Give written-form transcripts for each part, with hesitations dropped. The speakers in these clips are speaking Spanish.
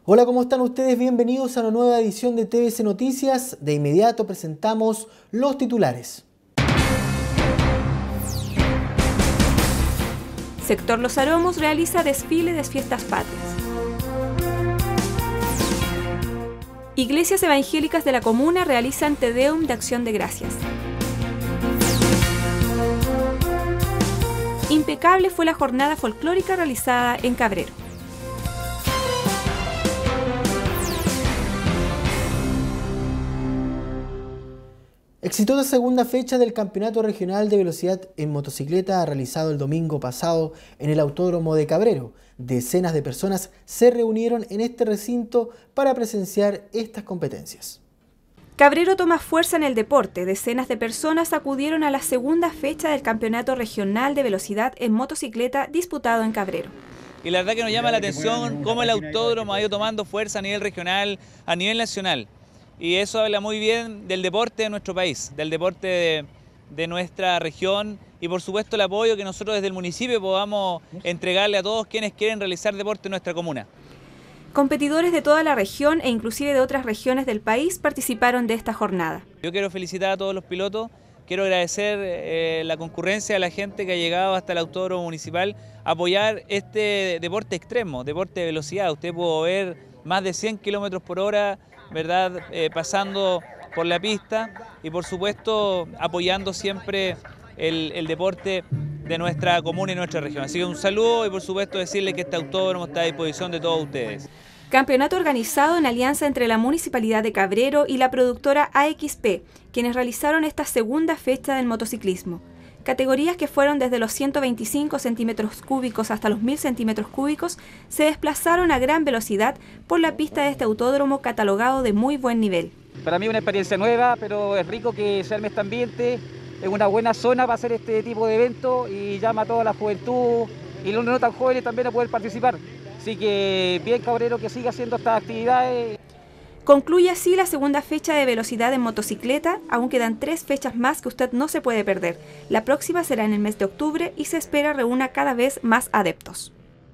Hola, ¿cómo están ustedes? Bienvenidos a una nueva edición de TVC Noticias. De inmediato presentamos los titulares. Sector Los Aromos realiza desfile de fiestas patrias. Iglesias evangélicas de la comuna realizan Te Deum de Acción de Gracias. Impecable fue la jornada folclórica realizada en Cabrero. Exitosa segunda fecha del Campeonato Regional de Velocidad en Motocicleta realizado el domingo pasado en el Autódromo de Cabrero. Decenas de personas se reunieron en este recinto para presenciar estas competencias. Cabrero toma fuerza en el deporte. Decenas de personas acudieron a la segunda fecha del Campeonato Regional de Velocidad en Motocicleta disputado en Cabrero. Y la verdad que nos llama la atención cómo el autódromo ha ido tomando fuerza a nivel regional, a nivel nacional. Y eso habla muy bien del deporte de nuestro país, del deporte de nuestra región y por supuesto el apoyo que nosotros desde el municipio podamos entregarle a todos quienes quieren realizar deporte en nuestra comuna. Competidores de toda la región e inclusive de otras regiones del país participaron de esta jornada. Yo quiero felicitar a todos los pilotos, quiero agradecer la concurrencia de la gente que ha llegado hasta el autódromo municipal a apoyar este deporte extremo, deporte de velocidad. Usted pudo ver más de 100 kilómetros por hora, ¿verdad? Pasando por la pista y por supuesto apoyando siempre el deporte de nuestra comuna y nuestra región. Así que un saludo y por supuesto decirles que este autódromo está a disposición de todos ustedes. Campeonato organizado en alianza entre la Municipalidad de Cabrero y la productora AXP, quienes realizaron esta segunda fecha del motociclismo. Categorías que fueron desde los 125 centímetros cúbicos hasta los 1000 centímetros cúbicos se desplazaron a gran velocidad por la pista de este autódromo catalogado de muy buen nivel. Para mí es una experiencia nueva, pero es rico que se arme este ambiente. Es una buena zona para hacer este tipo de eventos y llama a toda la juventud y los no tan jóvenes también a poder participar. Así que bien Cabrero que siga haciendo estas actividades. Concluye así la segunda fecha de velocidad en motocicleta, aún quedan 3 fechas más que usted no se puede perder. La próxima será en el mes de octubre y se espera reúna cada vez más adeptos.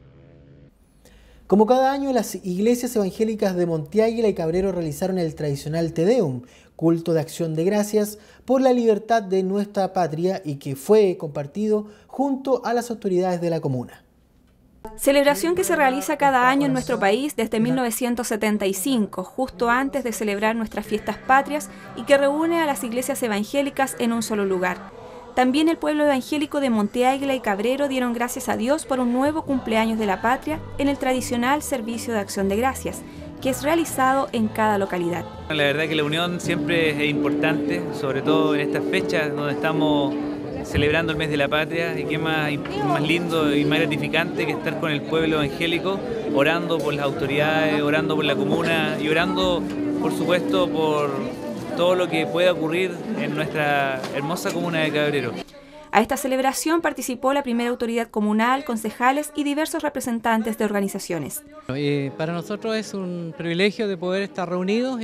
Como cada año, las iglesias evangélicas de Monte Águila y Cabrero realizaron el tradicional Te Deum, culto de acción de gracias por la libertad de nuestra patria y que fue compartido junto a las autoridades de la comuna. Celebración que se realiza cada año en nuestro país desde 1975, justo antes de celebrar nuestras fiestas patrias y que reúne a las iglesias evangélicas en un solo lugar. También el pueblo evangélico de Monte Águila y Cabrero dieron gracias a Dios por un nuevo cumpleaños de la patria en el tradicional servicio de acción de gracias, que es realizado en cada localidad. La verdad que la unión siempre es importante, sobre todo en estas fechas donde estamos celebrando el mes de la patria, y qué más lindo y más gratificante que estar con el pueblo evangélico, orando por las autoridades, orando por la comuna y orando, por supuesto, por todo lo que pueda ocurrir en nuestra hermosa comuna de Cabrero. A esta celebración participó la primera autoridad comunal, concejales y diversos representantes de organizaciones. Para nosotros es un privilegio de poder estar reunidos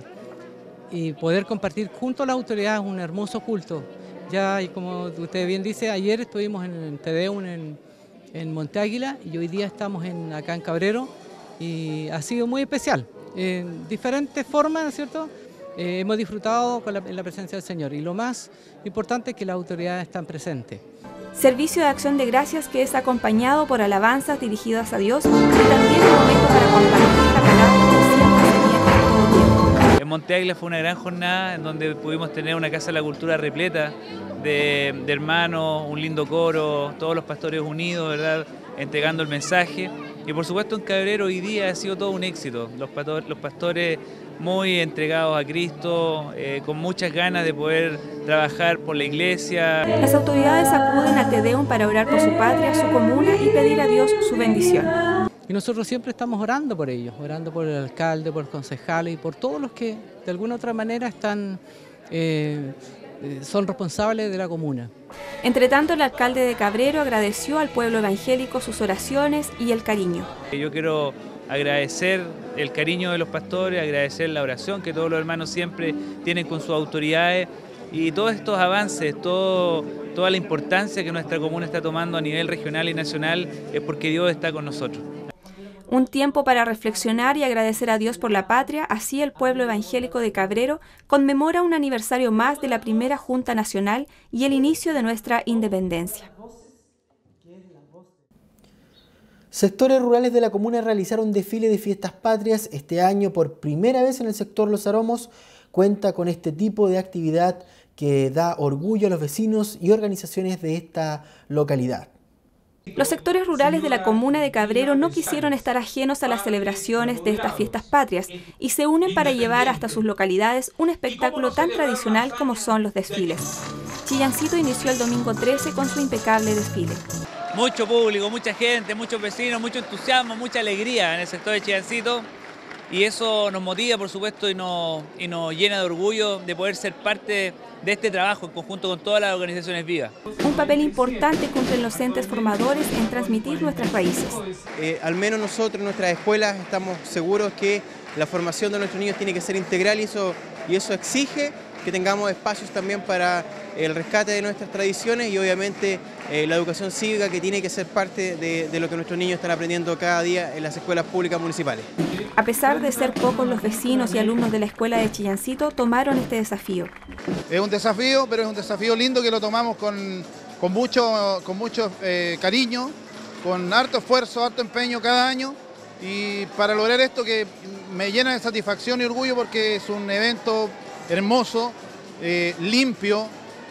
y poder compartir junto a las autoridades un hermoso culto. Ya, y como usted bien dice, ayer estuvimos en Te Deum en Monte Águila y hoy día estamos acá en Cabrero y ha sido muy especial. En diferentes formas, ¿no es cierto? Hemos disfrutado en la presencia del Señor y lo más importante es que las autoridades están presentes. Servicio de acción de gracias que es acompañado por alabanzas dirigidas a Dios y también un momento para compartir la palabra que siempre sería en todo tiempo. En Monte Águila fue una gran jornada en donde pudimos tener una Casa de la Cultura repleta de hermanos, un lindo coro, todos los pastores unidos, ¿verdad?, entregando el mensaje. Y por supuesto en Cabrero hoy día ha sido todo un éxito. Los pastores muy entregados a Cristo, con muchas ganas de poder trabajar por la iglesia. Las autoridades acuden a Te Deum para orar por su patria, su comuna y pedir a Dios su bendición. Y nosotros siempre estamos orando por ellos, orando por el alcalde, por concejales y por todos los que de alguna u otra manera están son responsables de la comuna. Entre tanto, el alcalde de Cabrero agradeció al pueblo evangélico sus oraciones y el cariño. Yo quiero agradecer el cariño de los pastores, agradecer la oración que todos los hermanos siempre tienen con sus autoridades y todos estos avances, toda la importancia que nuestra comuna está tomando a nivel regional y nacional es porque Dios está con nosotros. Un tiempo para reflexionar y agradecer a Dios por la patria, así el pueblo evangélico de Cabrero conmemora un aniversario más de la primera Junta Nacional y el inicio de nuestra independencia. Sectores rurales de la comuna realizaron desfile de fiestas patrias. Este año, por primera vez en el sector Los Aromos, cuenta con este tipo de actividad que da orgullo a los vecinos y organizaciones de esta localidad. Los sectores rurales de la comuna de Cabrero no quisieron estar ajenos a las celebraciones de estas fiestas patrias y se unen para llevar hasta sus localidades un espectáculo tan tradicional como son los desfiles. Chillancito inició el domingo 13 con su impecable desfile. Mucho público, mucha gente, muchos vecinos, mucho entusiasmo, mucha alegría en el sector de Chillancito y eso nos motiva, por supuesto, y nos llena de orgullo de poder ser parte de este trabajo en conjunto con todas las organizaciones vivas. Un papel importante cumplen los entes formadores en transmitir nuestras raíces. Al menos nosotros en nuestras escuelas estamos seguros que la formación de nuestros niños tiene que ser integral y eso exige que tengamos espacios también para el rescate de nuestras tradiciones y obviamente la educación cívica que tiene que ser parte de lo que nuestros niños están aprendiendo cada día en las escuelas públicas municipales. A pesar de ser pocos los vecinos y alumnos de la escuela de Chillancito, tomaron este desafío. Es un desafío, pero es un desafío lindo que lo tomamos con mucho cariño, con harto esfuerzo, harto empeño cada año y para lograr esto que me llena de satisfacción y orgullo porque es un evento hermoso, limpio,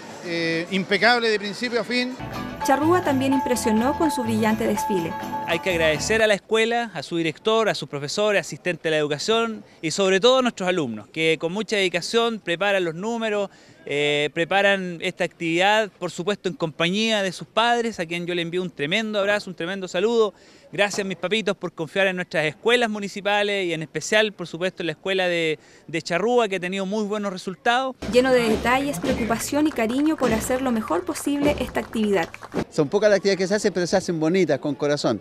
impecable de principio a fin. Charrúa también impresionó con su brillante desfile. Hay que agradecer a la escuela, a su director, a sus profesores, asistentes de la educación y sobre todo a nuestros alumnos que con mucha dedicación preparan los números, preparan esta actividad, por supuesto en compañía de sus padres, a quien yo le envío un tremendo abrazo, un tremendo saludo. Gracias mis papitos por confiar en nuestras escuelas municipales y en especial, por supuesto, en la escuela de Charrúa que ha tenido muy buenos resultados. Lleno de detalles, preocupación y cariño por hacer lo mejor posible esta actividad. Son pocas las actividades que se hacen, pero se hacen bonitas, con corazón.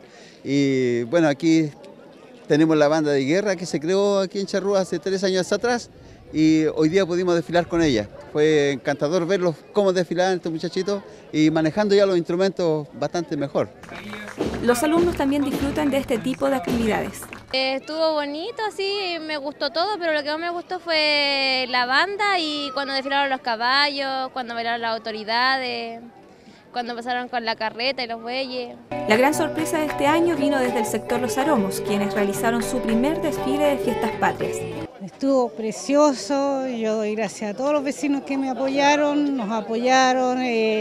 Y bueno, aquí tenemos la banda de guerra que se creó aquí en Charrúa hace 3 años atrás y hoy día pudimos desfilar con ella. Fue encantador verlos cómo desfilaban estos muchachitos y manejando ya los instrumentos bastante mejor. Los alumnos también disfrutan de este tipo de actividades. Estuvo bonito, sí, me gustó todo, pero lo que más me gustó fue la banda y cuando desfilaron los caballos, cuando bailaron las autoridades, cuando pasaron con la carreta y los bueyes. La gran sorpresa de este año vino desde el sector Los Aromos, quienes realizaron su primer desfile de fiestas patrias. Estuvo precioso, yo doy gracias a todos los vecinos que me apoyaron, nos apoyaron,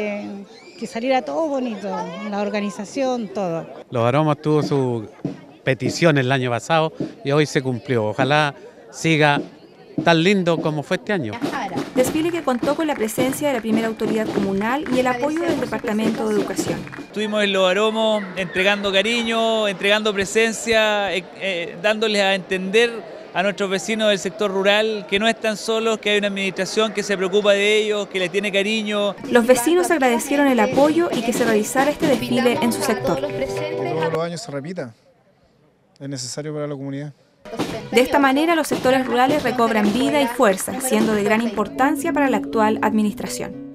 que saliera todo bonito, la organización, todo. Los Aromos tuvo su petición el año pasado y hoy se cumplió. Ojalá siga tan lindo como fue este año. Desfile que contó con la presencia de la primera autoridad comunal y el apoyo del Departamento de Educación. Estuvimos en Los Aromos entregando cariño, entregando presencia, dándoles a entender a nuestros vecinos del sector rural que no están solos, que hay una administración que se preocupa de ellos, que les tiene cariño. Los vecinos agradecieron el apoyo y que se realizara este desfile en su sector. Todos los años se repita, es necesario para la comunidad. De esta manera los sectores rurales recobran vida y fuerza, siendo de gran importancia para la actual administración.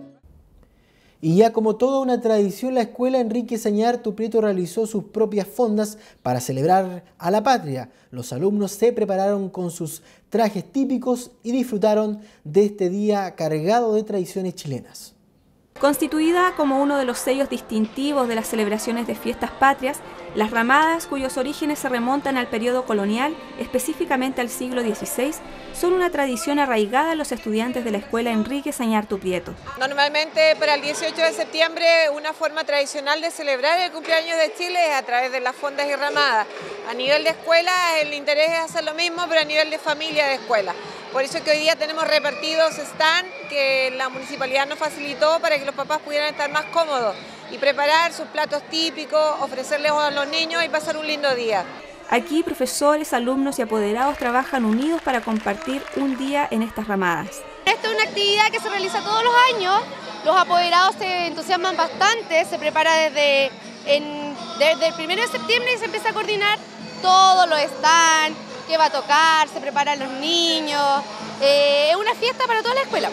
Y ya como toda una tradición, la escuela Enrique Sañartu Prieto realizó sus propias fondas para celebrar a la patria. Los alumnos se prepararon con sus trajes típicos y disfrutaron de este día cargado de tradiciones chilenas. Constituida como uno de los sellos distintivos de las celebraciones de fiestas patrias, las ramadas, cuyos orígenes se remontan al periodo colonial, específicamente al siglo XVI, son una tradición arraigada en los estudiantes de la escuela Enrique Sañartu Prieto. Normalmente para el 18 de septiembre una forma tradicional de celebrar el cumpleaños de Chile es a través de las fondas y ramadas. A nivel de escuela el interés es hacer lo mismo, pero a nivel de familia de escuela. Por eso es que hoy día tenemos repartidos stand que la municipalidad nos facilitó para que los papás pudieran estar más cómodos y preparar sus platos típicos, ofrecerles a los niños y pasar un lindo día. Aquí profesores, alumnos y apoderados trabajan unidos para compartir un día en estas ramadas. Esta es una actividad que se realiza todos los años, los apoderados se entusiasman bastante, se prepara desde el 1 de septiembre y se empieza a coordinar todos los stands, qué va a tocar, se preparan los niños, es una fiesta para toda la escuela.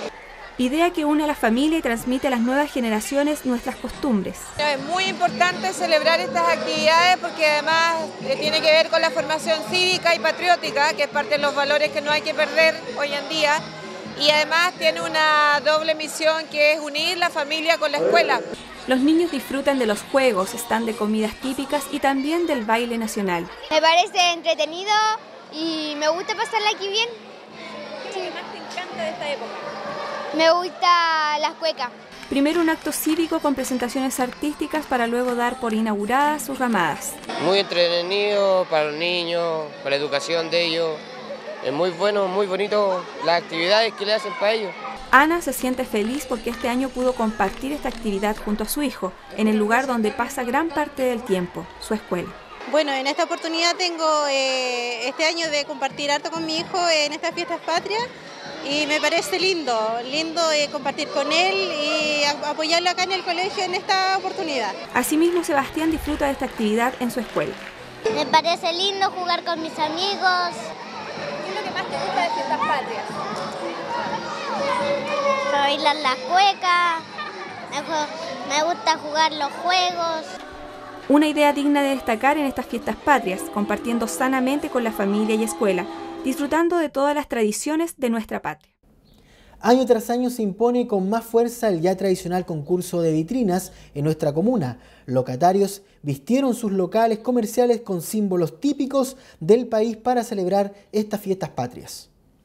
idea que une a la familia y transmite a las nuevas generaciones nuestras costumbres. Es muy importante celebrar estas actividades porque además tiene que ver con la formación cívica y patriótica, que es parte de los valores que no hay que perder hoy en día, y además tiene una doble misión que es unir la familia con la escuela. Los niños disfrutan de los juegos, están de comidas típicas y también del baile nacional. Me parece entretenido y me gusta pasarla aquí bien. ¿Qué es lo que más te encanta de esta época? Me gusta las cuecas. Primero un acto cívico con presentaciones artísticas para luego dar por inauguradas sus ramadas. Muy entretenido para los niños, para la educación de ellos. Es muy bueno, muy bonito las actividades que le hacen para ellos. Ana se siente feliz porque este año pudo compartir esta actividad junto a su hijo, en el lugar donde pasa gran parte del tiempo, su escuela. Bueno, en esta oportunidad tengo este año de compartir harto con mi hijo en estas fiestas patrias y me parece lindo compartir con él y apoyarlo acá en el colegio en esta oportunidad. Asimismo, Sebastián disfruta de esta actividad en su escuela. Me parece lindo jugar con mis amigos. ¿Qué es lo que más te gusta de fiestas patrias? Bailar las cuecas, me gusta jugar los juegos. Una idea digna de destacar en estas fiestas patrias, compartiendo sanamente con la familia y escuela, disfrutando de todas las tradiciones de nuestra patria. Año tras año se impone con más fuerza el ya tradicional concurso de vitrinas en nuestra comuna. Locatarios vistieron sus locales comerciales con símbolos típicos del país para celebrar estas fiestas patrias.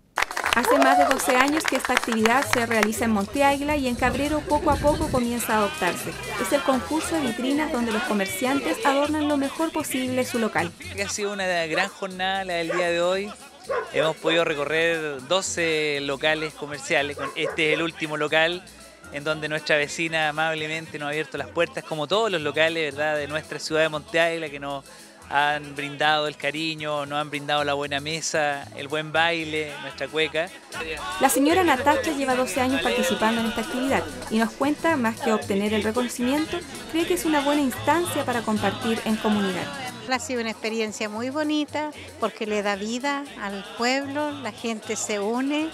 Hace más de 12 años que esta actividad se realiza en Monte Águila y en Cabrero poco a poco comienza a adoptarse. Es el concurso de vitrinas donde los comerciantes adornan lo mejor posible su local. Ha sido una gran jornada la del día de hoy. Hemos podido recorrer 12 locales comerciales. Este es el último local en donde nuestra vecina amablemente nos ha abierto las puertas, como todos los locales, ¿verdad?, de nuestra ciudad de Monte Águila, que nos han brindado el cariño, nos han brindado la buena mesa, el buen baile, nuestra cueca. La señora Natacha lleva 12 años participando en esta actividad y nos cuenta, más que obtener el reconocimiento, cree que es una buena instancia para compartir en comunidad. Ha sido una experiencia muy bonita porque le da vida al pueblo, la gente se une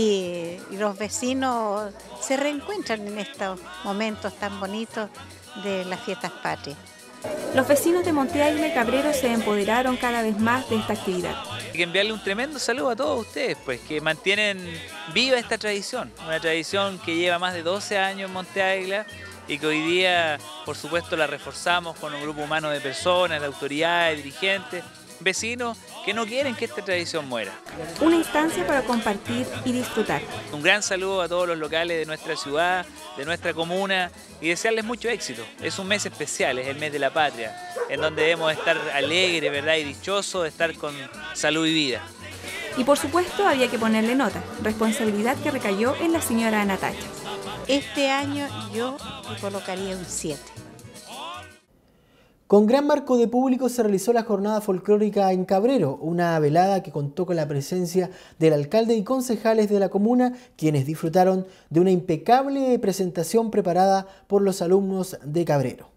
y los vecinos se reencuentran en estos momentos tan bonitos de las fiestas patrias. Los vecinos de Monte Águila y Cabrero se empoderaron cada vez más de esta actividad. Hay que enviarle un tremendo saludo a todos ustedes, pues, que mantienen viva esta tradición, una tradición que lleva más de 12 años en Monte Águila y que hoy día, por supuesto, la reforzamos con un grupo humano de personas, de autoridades, dirigentes, vecinos que no quieren que esta tradición muera. Una instancia para compartir y disfrutar. Un gran saludo a todos los locales de nuestra ciudad, de nuestra comuna y desearles mucho éxito. Es un mes especial, es el mes de la patria, en donde debemos estar alegres, ¿verdad?, y dichosos de estar con salud y vida. Y por supuesto había que ponerle nota, responsabilidad que recayó en la señora Natacha. Este año yo le colocaría un 7. Con gran marco de público se realizó la jornada folclórica en Cabrero, una velada que contó con la presencia del alcalde y concejales de la comuna, quienes disfrutaron de una impecable presentación preparada por los alumnos de Cabrero.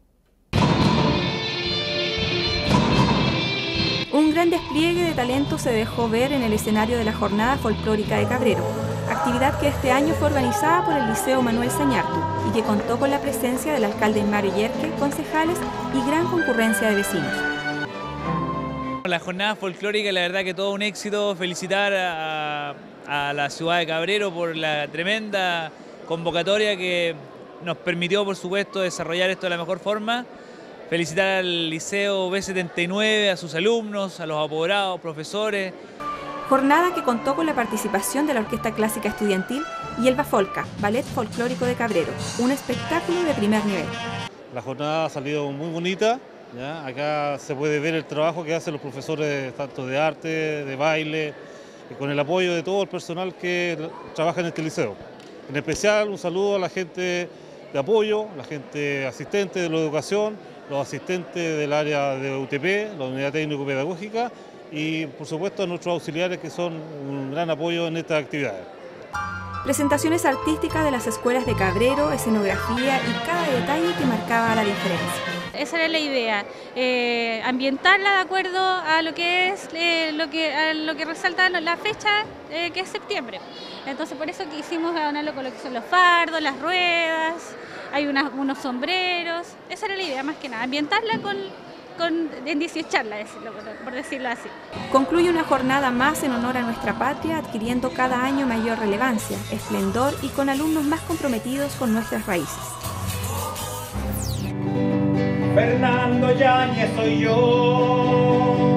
Un gran despliegue de talento se dejó ver en el escenario de la jornada folclórica de Cabrero, actividad que este año fue organizada por el Liceo Manuel Sañartu y que contó con la presencia del alcalde Mario Yerke, concejales y gran concurrencia de vecinos. La jornada folclórica, la verdad que todo un éxito. Felicitar a la ciudad de Cabrero por la tremenda convocatoria que nos permitió, por supuesto, desarrollar esto de la mejor forma. Felicitar al Liceo B79, a sus alumnos, a los apoderados, profesores. Jornada que contó con la participación de la Orquesta Clásica Estudiantil y el Bafolca, Ballet Folclórico de Cabrero, un espectáculo de primer nivel. La jornada ha salido muy bonita, ¿ya? Acá se puede ver el trabajo que hacen los profesores tanto de arte, de baile, y con el apoyo de todo el personal que trabaja en este liceo. En especial un saludo a la gente de apoyo, la gente asistente de la educación, los asistentes del área de UTP, la unidad técnico-pedagógica, y por supuesto a nuestros auxiliares que son un gran apoyo en estas actividades. Presentaciones artísticas de las escuelas de Cabrero, escenografía y cada detalle que marcaba la diferencia. esa era la idea, ambientarla de acuerdo a lo que es lo que resalta la fecha, que es septiembre. Entonces por eso que hicimos adornarlo con lo que son los fardos, las ruedas, hay unos sombreros. Esa era la idea más que nada, ambientarla en 18 charlas, por decirlo así. Concluye una jornada más en honor a nuestra patria, adquiriendo cada año mayor relevancia, esplendor y con alumnos más comprometidos con nuestras raíces. Fernando Yáñez soy yo.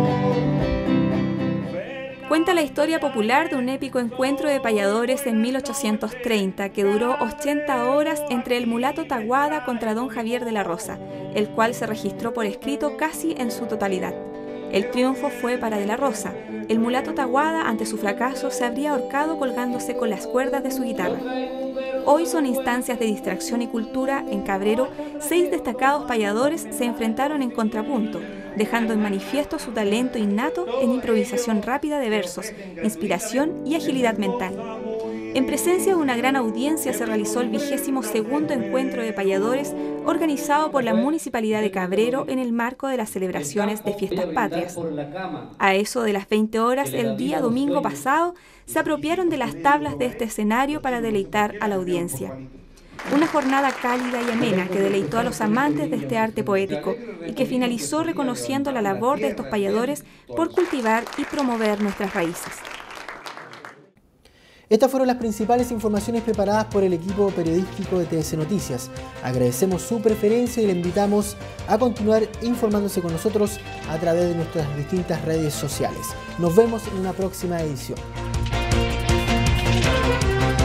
Cuenta la historia popular de un épico encuentro de payadores en 1830 que duró 80 horas entre el mulato Taguada contra don Javier de la Rosa, el cual se registró por escrito casi en su totalidad. El triunfo fue para de la Rosa. El mulato Taguada, ante su fracaso, se habría ahorcado colgándose con las cuerdas de su guitarra. Hoy son instancias de distracción y cultura. En Cabrero, 6 destacados payadores se enfrentaron en contrapunto, dejando en manifiesto su talento innato en improvisación rápida de versos, inspiración y agilidad mental. En presencia de una gran audiencia se realizó el 22º encuentro de payadores organizado por la Municipalidad de Cabrero en el marco de las celebraciones de Fiestas Patrias. A eso de las 20 horas el día domingo pasado se apropiaron de las tablas de este escenario para deleitar a la audiencia. Una jornada cálida y amena que deleitó a los amantes de este arte poético y que finalizó reconociendo la labor de estos payadores por cultivar y promover nuestras raíces. Estas fueron las principales informaciones preparadas por el equipo periodístico de TS Noticias. Agradecemos su preferencia y le invitamos a continuar informándose con nosotros a través de nuestras distintas redes sociales. Nos vemos en una próxima edición.